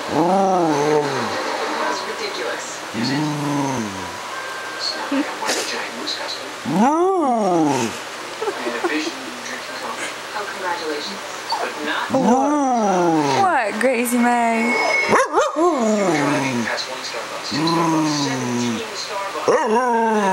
That's ridiculous. Is it? It's not like I'm wearing a giant moose costume. In a vision, drinking coffee. Oh, congratulations. But not. What, Gracie May? You're driving past one Starbucks, two Starbucks, 17 Starbucks.